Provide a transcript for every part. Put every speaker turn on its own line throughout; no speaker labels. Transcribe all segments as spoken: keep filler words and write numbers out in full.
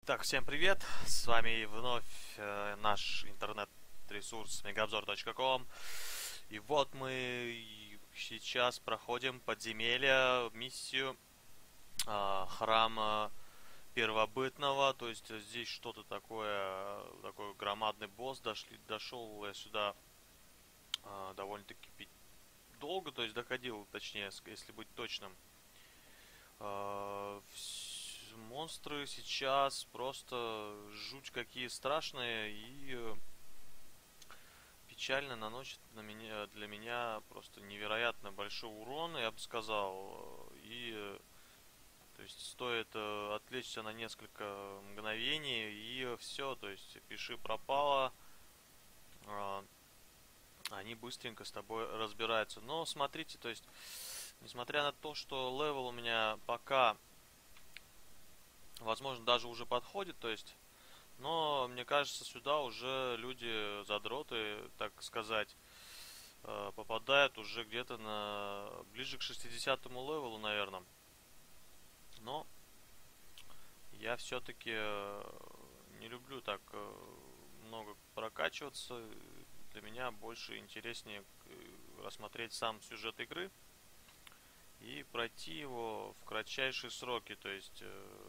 Так, всем привет! С вами вновь э, наш интернет-ресурс мегаобзор точка ком. И вот мы сейчас проходим подземелье, миссию э, храма первобытного. То есть здесь что-то такое, такой громадный босс. Дошли, дошел я сюда э, довольно-таки долго, то есть доходил, точнее, если быть точным. Э, монстры сейчас просто жуть какие страшные и печально наносят на меня, для меня просто невероятно большой урон, я бы сказал. И то есть стоит отвлечься на несколько мгновений и все, то есть пиши пропало, они быстренько с тобой разбираются. Но смотрите, то есть несмотря на то, что левел у меня пока возможно даже уже подходит, то есть, но мне кажется, сюда уже люди задроты, так сказать, попадают уже где-то на ближе к шестидесятому левелу, наверное. Но я все-таки не люблю так много прокачиваться. Для меня больше интереснее рассмотреть сам сюжет игры и пройти его в кратчайшие сроки, то есть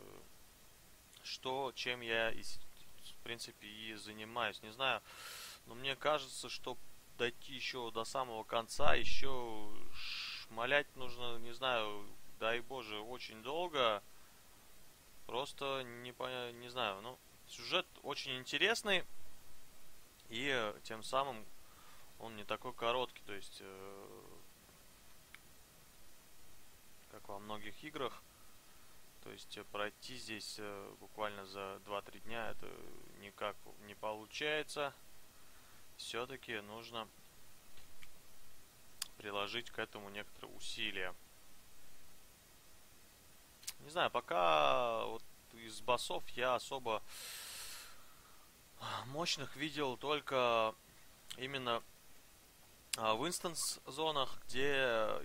что, чем я, в принципе, и занимаюсь. Не знаю, но мне кажется, что дойти еще до самого конца, еще шмалять нужно, не знаю, дай боже, очень долго. Просто не, не знаю, ну, сюжет очень интересный, и тем самым он не такой короткий, то есть, как во многих играх. То есть пройти здесь буквально за два-три дня это никак не получается. Все-таки нужно приложить к этому некоторые усилия. Не знаю, пока вот из боссов я особо мощных видел только именно в инстанс-зонах, где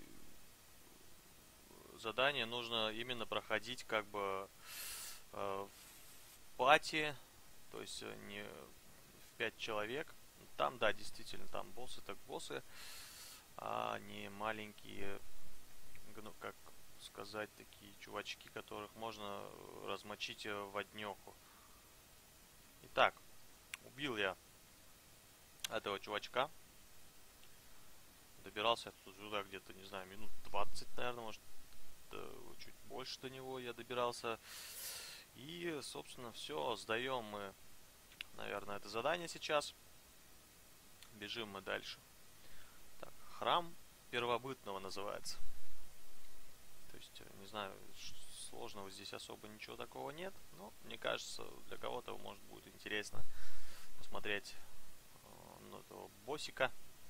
задание нужно именно проходить как бы э, в пати, то есть не в пять человек. Там, да, действительно, там боссы так боссы, а не маленькие, ну, как сказать, такие чувачки, которых можно размочить в однеху. Итак, убил я этого чувачка. Добирался я туда где-то, не знаю, минут двадцать, наверное, может, чуть больше до него я добирался. И, собственно, все, сдаем мы, наверное, это задание сейчас. Бежим мы дальше. Так, храм первобытного называется. То есть, не знаю, сложного здесь особо ничего такого нет. Но, мне кажется, для кого-то может будет интересно посмотреть на этого боссика.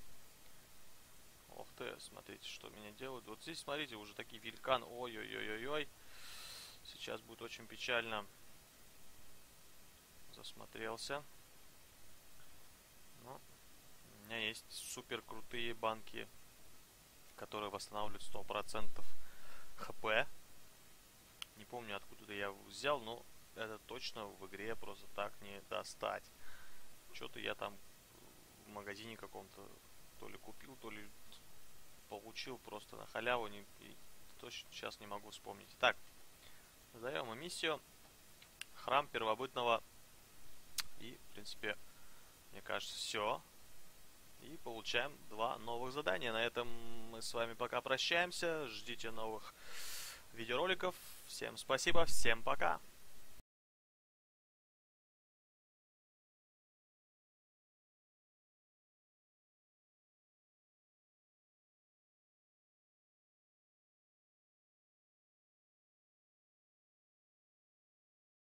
Ох ты, смотрите, что меня делают. Вот здесь, смотрите, уже такие великаны. Ой-ой-ой-ой-ой. Сейчас будет очень печально. Засмотрелся. Но у меня есть супер крутые банки, которые восстанавливают сто процентов хп. Не помню, откуда я взял, но это точно в игре просто так не достать. Что-то я там в магазине каком-то то ли купил, то ли получил просто на халяву, не, и точно сейчас не могу вспомнить. Итак, сдаем мы миссию храм первобытного. И, в принципе, мне кажется, все. И получаем два новых задания. На этом мы с вами пока прощаемся. Ждите новых видеороликов. Всем спасибо, всем пока.